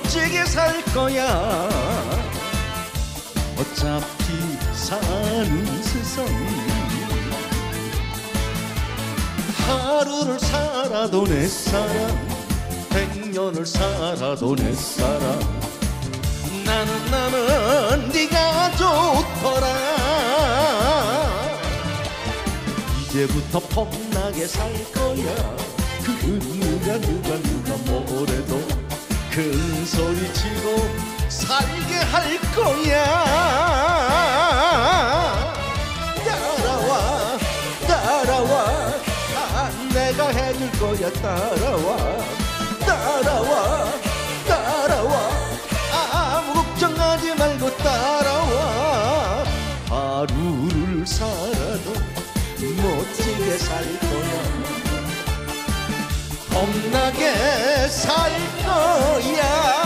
멋지게 살 거야. 어차피 사는 세상 하루를 살아도 내 사랑, 100년을 살아도 내 사랑. 나는 네가 좋더라. 이제부터 폼나게 살 거야. 그 누가 뭐래도 큰 소리 치고 살게 할 거야. 따라와 따라와, 내가 해줄 거야. 따라와 따라와 따라와, 아무 걱정하지 말고 따라와. 하루를 살아도 멋지게 살 거야. 겁나게 살 거야.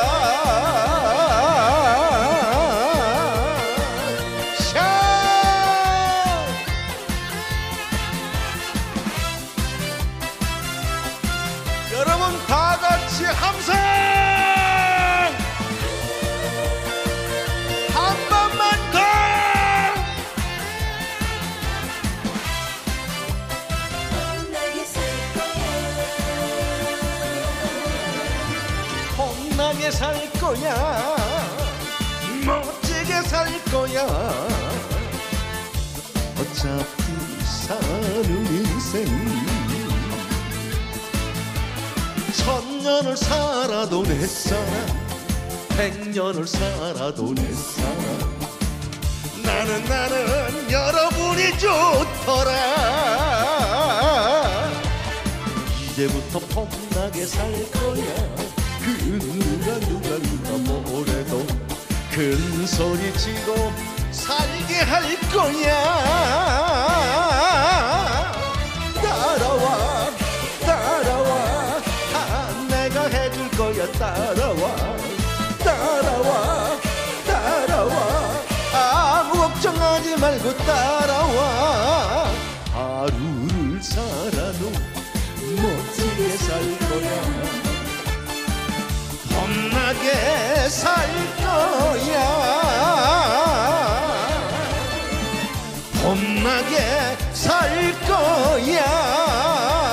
여러분 다 같이 함성! 한 번만 더! 겁나게 살 거야. 멋지게 살 거야. 어차피 사는 인생 1000년을 살아도 내 사랑, 100년을 살아도 내 사랑. 나는 여러분이 좋더라. 이제부터 폼나게 살 거야. 그 누가 뭐래도 큰 소리 치고 살게 할 거야. 따라와 따라와, 내가 해줄 거야. 따라와 따라와 따라와, 아무 걱정하지 말고 따라와. 하루를 살아도 멋지게 살 거야. 겁나게 살 거야. 겁나게 살 거야.